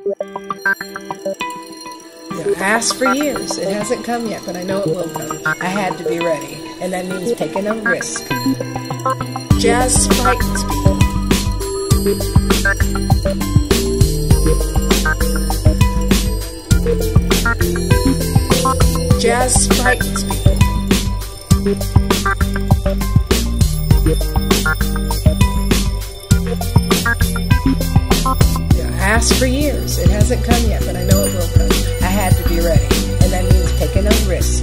Asked for years. It hasn't come yet, but I know it will come. I had to be ready, and that means taking a risk. Jazz frightens people. Jazz frightens people. Asked for years. It hasn't come yet, but I know it will come. I had to be ready, and that means taking a risk.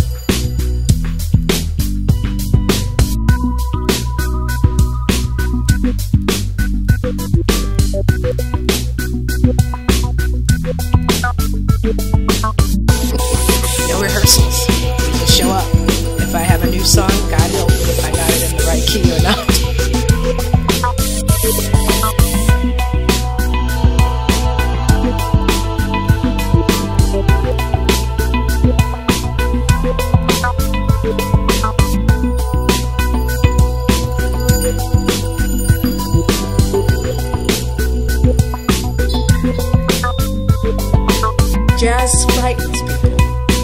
No rehearsals. Just show up. If I have a new song, God help me if I got it in the right key or not. Jazz frightens people.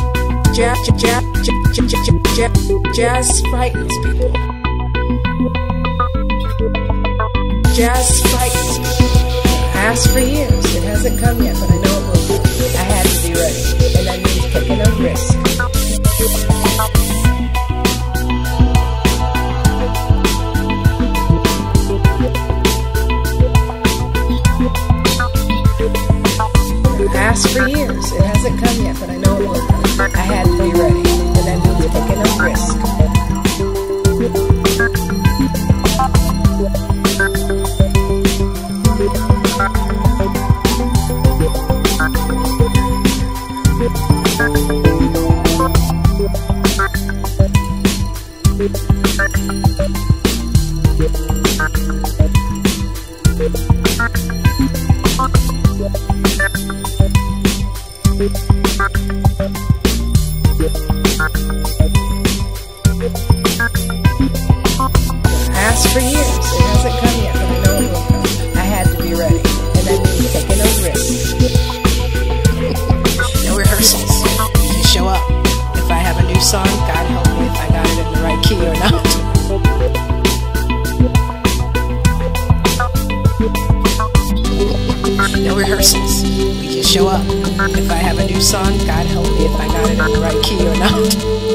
Jazz frightens people. Jazz frightens people. Asked for years. It hasn't come yet, but I know it will come. I had to be ready, and that means taking a risk. Asked for years. It hasn't come yet, but I know it will come. I had to be ready, and that means taking a risk. Asked for years. It hasn't come yet, but I know it will come. I had to be ready, and that means taking a risk. No rehearsals. Just show up. If I have a new song, God help me if I got it in the right key or not. No rehearsals. We just show up. If I have a new song, God help me if I got it in the right key or not.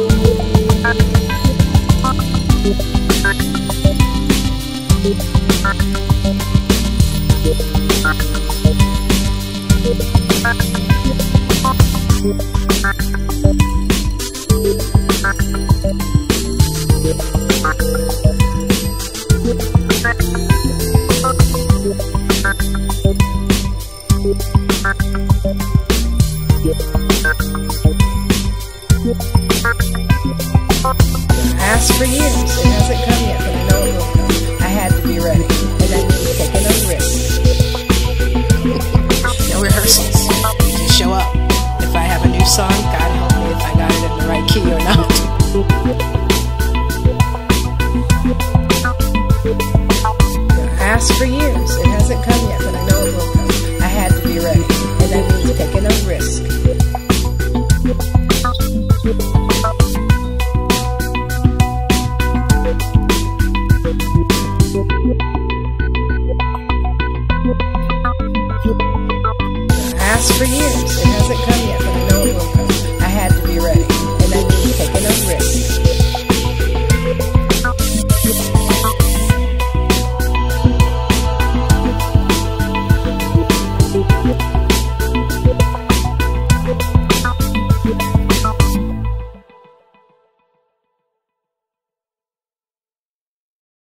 Asked for years. It hasn't come yet, but I know it will come. I had to be ready, and that means taking a risk. No rehearsals. Just show up. If I have a new song, God help me if I got it in the right key or not. Asked for years. It hasn't come yet, but I know it will come. I had to be ready, and that means taking a risk. Asked for years. It hasn't come